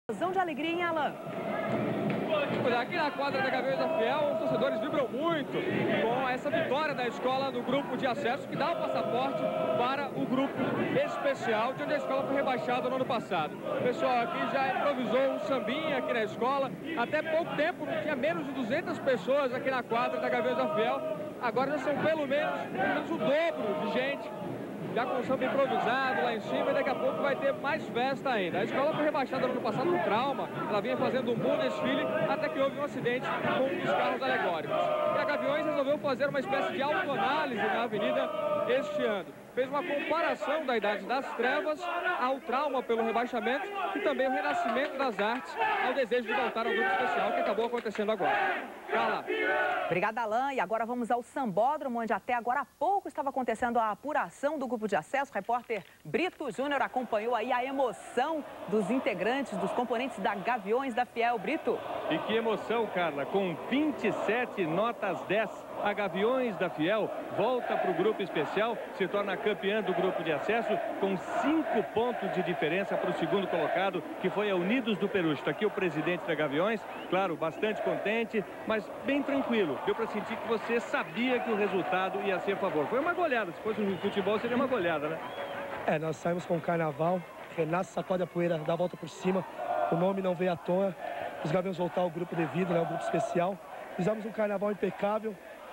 Explosão de alegria em Alan. Aqui na quadra da Gaviões da Fiel, os torcedores vibram muito com essa vitória da escola no grupo de acesso, que dá o passaporte para o grupo especial, de onde a escola foi rebaixada no ano passado. O pessoal aqui já improvisou um sambinha aqui na escola. Até pouco tempo não tinha menos de 200 pessoas aqui na quadra da Gaviões da Fiel. Agora já são pelo menos o dobro de gente, já com o samba improvisado lá em cima, e daqui a pouco vai ter mais festa ainda. A escola foi rebaixada no ano passado por trauma, ela vinha fazendo um bom desfile, até que houve um acidente com um dos carros alegóricos. E a Gaviões resolveu fazer uma espécie de autoanálise na avenida este ano. Fez uma comparação da Idade das Trevas ao trauma pelo rebaixamento e também o renascimento das artes ao desejo de voltar ao grupo especial, que acabou acontecendo agora. Carla. Obrigada, Alain. E agora vamos ao Sambódromo, onde até agora há pouco estava acontecendo a apuração do grupo de acesso. O repórter Brito Júnior acompanhou aí a emoção dos integrantes, dos componentes da Gaviões da Fiel. Brito. E que emoção, Carla, com 27 notas 10. A Gaviões da Fiel volta para o grupo especial, se torna campeã do grupo de acesso com 5 pontos de diferença para o segundo colocado, que foi a Unidos do Perucho. Está aqui o presidente da Gaviões, claro, bastante contente, mas bem tranquilo. Deu para sentir que você sabia que o resultado ia ser a favor. Foi uma goleada, se fosse no futebol seria uma goleada, né? Nós saímos com o carnaval, renasce, sacode a poeira, dá a volta por cima, o nome não veio à tona, os Gaviões voltar ao grupo devido, né, o grupo especial. Fizemos um carnaval impecável.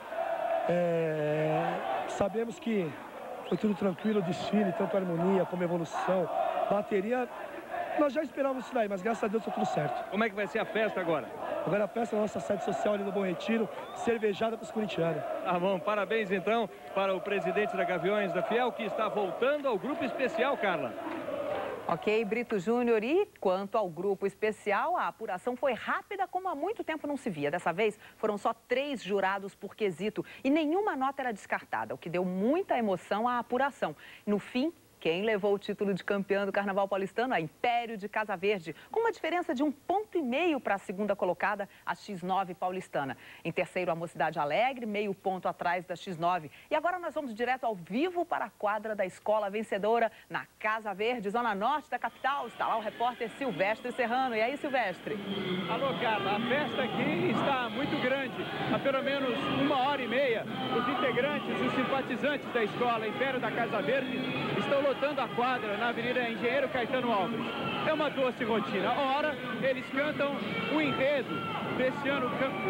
Sabemos que foi tudo tranquilo, o desfile, tanto harmonia como evolução, bateria. Nós já esperávamos isso daí, mas graças a Deus está tudo certo. Como é que vai ser a festa agora? Agora a festa na nossa sede social ali no Bom Retiro, cervejada para os corintianos. Tá bom, parabéns então para o presidente da Gaviões da Fiel, que está voltando ao grupo especial, Carla. Ok, Brito Júnior. E quanto ao grupo especial, a apuração foi rápida como há muito tempo não se via. Dessa vez, foram só 3 jurados por quesito e nenhuma nota era descartada, o que deu muita emoção à apuração. No fim, quem levou o título de campeã do Carnaval Paulistano? A Império de Casa Verde, com uma diferença de 1,5 ponto para a segunda colocada, a X9 paulistana. Em terceiro, a Mocidade Alegre, meio ponto atrás da X9. E agora nós vamos direto ao vivo para a quadra da escola vencedora na Casa Verde, zona norte da capital. Está lá o repórter Silvestre Serrano. E aí, Silvestre? Alô, Carla. A festa aqui está muito grande. Há pelo menos 1h30, os integrantes, os simpatizantes da escola Império da Casa Verde estão lotando a quadra na Avenida Engenheiro Caetano Alves. É uma doce rotina. Ora, eles cantam o enredo deste ano,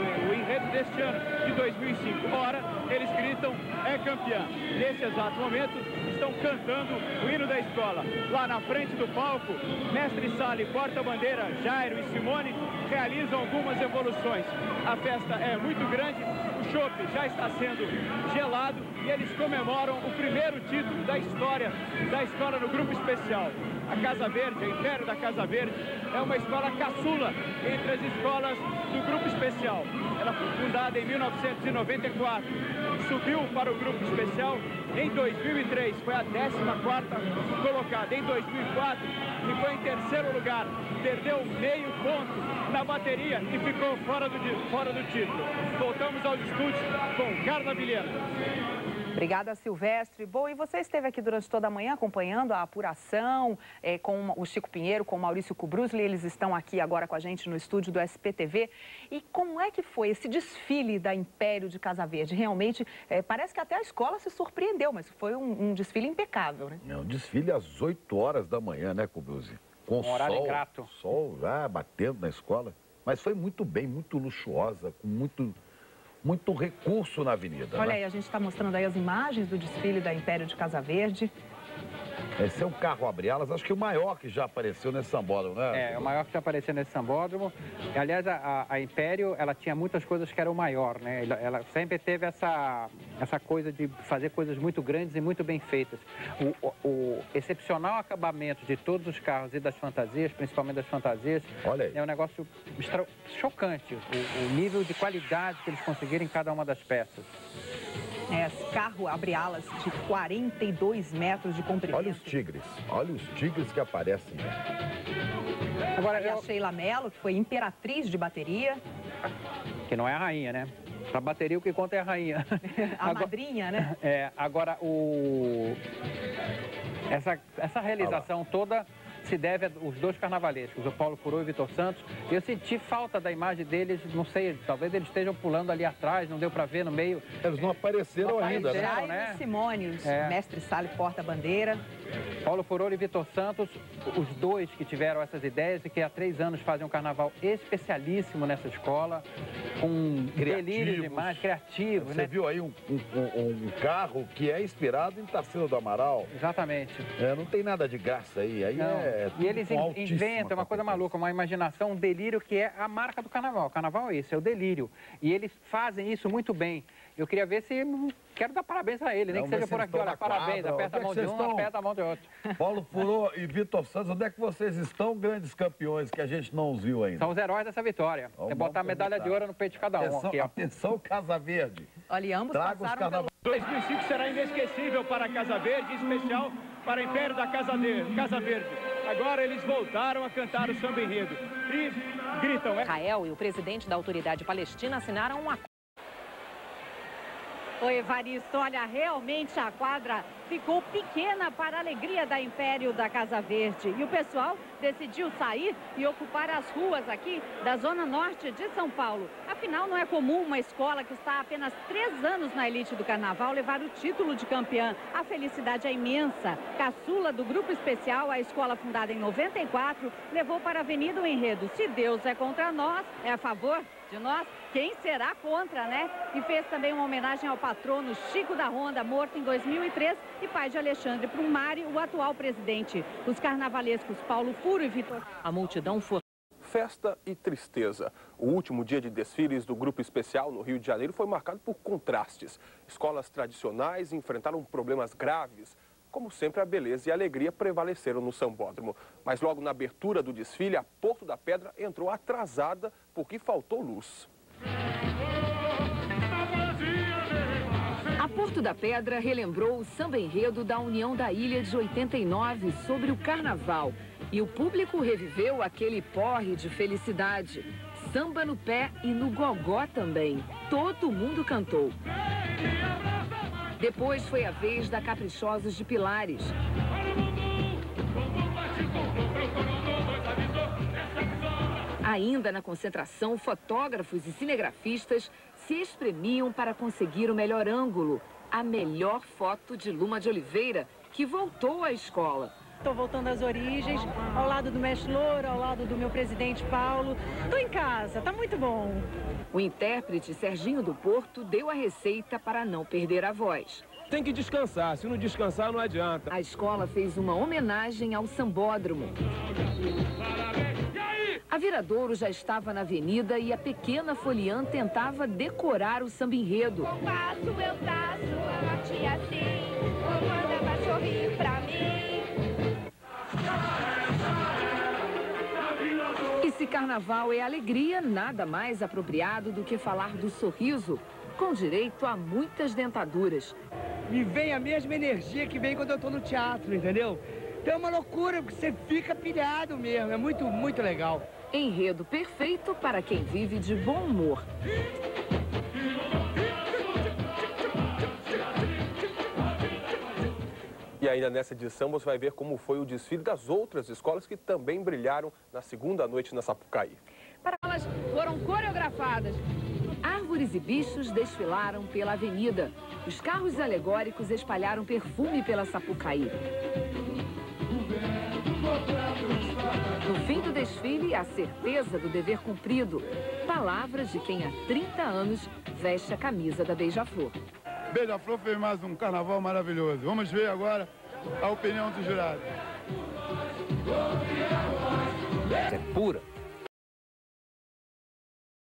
de 2005. Ora, eles gritam, é campeã. Nesse exato momento, estão cantando o hino da escola. Lá na frente do palco, Mestre Sala e porta-bandeira Jairo e Simone realizam algumas evoluções. A festa é muito grande, o chopp já está sendo gelado e eles comemoram o primeiro título da história da escola no grupo especial. A Casa Verde, a Império da Casa Verde, é uma escola caçula entre as escolas do grupo especial. Ela foi fundada em 1994, subiu para o grupo especial em 2003, foi a 14ª colocada. Em 2004, ficou em terceiro lugar, perdeu meio ponto na bateria e ficou fora do título. Voltamos aos estúdios com Carla Vilhena. Obrigada, Silvestre. Bom, e você esteve aqui durante toda a manhã acompanhando a apuração com o Chico Pinheiro, com o Maurício Kubrusli. Eles estão aqui agora com a gente no estúdio do SPTV. E como é que foi esse desfile da Império de Casa Verde? Realmente, parece que até a escola se surpreendeu, mas foi um desfile impecável, né? É um desfile às 8 horas da manhã, né, Kubrusli? Com um horário ingrato. Sol já batendo na escola. Mas foi muito bem, muito luxuosa, com muito recurso na avenida. Olha né? aí, a gente está mostrando aí as imagens do desfile da Império de Casa Verde. Esse é um carro abre-alas, acho que o maior que já apareceu nesse sambódromo, né? É o maior que já apareceu nesse sambódromo. Aliás, a Império, ela tinha muitas coisas que eram maior, né? Ela sempre teve essa coisa de fazer coisas muito grandes e muito bem feitas. O excepcional acabamento de todos os carros e das fantasias, principalmente das fantasias, Olha aí. é um negócio chocante. O nível de qualidade que eles conseguiram em cada uma das peças. Esse carro abre alas de 42 metros de comprimento. Olha os tigres que aparecem. Agora, e a Sheila Mello, que foi imperatriz de bateria. Que não é a rainha, né? Pra bateria o que conta é a rainha. A madrinha, né? Agora essa realização toda se deve aos dois carnavalescos, o Paulo Furô e o Vitor Santos. Eu senti falta da imagem deles, não sei, talvez eles estejam pulando ali atrás, não deu para ver no meio. Eles não apareceram ainda, né? Jaime Simone, mestre Sala e porta-bandeira. Paulo Furô e Vitor Santos, os dois que tiveram essas ideias e que há 3 anos fazem um carnaval especialíssimo nessa escola, com delírio de imagem, criativos. Você viu aí um carro que é inspirado em Tarsila do Amaral. Exatamente. Não tem nada de graça aí. E eles inventam uma coisa maluca, uma imaginação, um delírio que é a marca do carnaval. O carnaval é isso, é o delírio. E eles fazem isso muito bem. Eu queria ver se... Quero dar parabéns a ele, nem que seja por aqui. Olha, parabéns, aperta a mão de um, aperta a mão de outro. Paulo Furô e Vitor Santos, onde é que vocês estão, grandes campeões, que a gente não os viu ainda? São os heróis dessa vitória. É botar a medalha de ouro no peito de cada um. Atenção, aqui, ó. Atenção, Casa Verde. Olha, ambos passaram pelo... 2005 será inesquecível para a Casa Verde, em especial para o Império da Casa Verde. Agora eles voltaram a cantar o samba enredo e gritam... Israel e o presidente da autoridade palestina assinaram um acordo. Oi, Evaristo, olha, realmente a quadra ficou pequena para a alegria da Império da Casa Verde. E o pessoal decidiu sair e ocupar as ruas aqui da zona norte de São Paulo. Afinal, não é comum uma escola que está há apenas 3 anos na elite do carnaval levar o título de campeã. A felicidade é imensa. Caçula do Grupo Especial, a escola fundada em 94, levou para a Avenida o enredo "Se Deus é contra nós, é a favor de nós, quem será contra, né?" E fez também uma homenagem ao patrono Chico da Ronda, morto em 2003, e pai de Alexandre Prumari, o atual presidente. Os carnavalescos Paulo Furô e Vitor... A multidão foi... Festa e tristeza. O último dia de desfiles do Grupo Especial no Rio de Janeiro foi marcado por contrastes. Escolas tradicionais enfrentaram problemas graves. Como sempre, a beleza e a alegria prevaleceram no sambódromo. Mas logo na abertura do desfile, a Porto da Pedra entrou atrasada porque faltou luz. A Porto da Pedra relembrou o samba enredo da União da Ilha de 89 sobre o carnaval. E o público reviveu aquele porre de felicidade. Samba no pé e no gogó também. Todo mundo cantou. Depois foi a vez da Caprichosos de Pilares. Ainda na concentração, fotógrafos e cinegrafistas se espremiam para conseguir o melhor ângulo, a melhor foto de Luma de Oliveira, que voltou à escola. Estou voltando às origens, ao lado do mestre Louro, ao lado do meu presidente Paulo. Estou em casa, tá muito bom. O intérprete Serginho do Porto deu a receita para não perder a voz. Tem que descansar, se não descansar não adianta. A escola fez uma homenagem ao sambódromo. A Viradouro já estava na avenida e a pequena Foliã tentava decorar o samba enredo. Eu faço a tia assim, manda pra sorrir pra mim. E se carnaval é alegria, nada mais apropriado do que falar do sorriso, com direito a muitas dentaduras. Me vem a mesma energia que vem quando eu tô no teatro, entendeu? Então é uma loucura, porque você fica pilhado mesmo, é muito, muito legal. Enredo perfeito para quem vive de bom humor. E ainda nessa edição você vai ver como foi o desfile das outras escolas que também brilharam na segunda noite na Sapucaí. Elas foram coreografadas. Árvores e bichos desfilaram pela avenida. Os carros alegóricos espalharam perfume pela Sapucaí. No fim do desfile, a certeza do dever cumprido. Palavras de quem há 30 anos veste a camisa da Beija-Flor. Beija-Flor fez mais um carnaval maravilhoso. Vamos ver agora a opinião do jurado. É pura.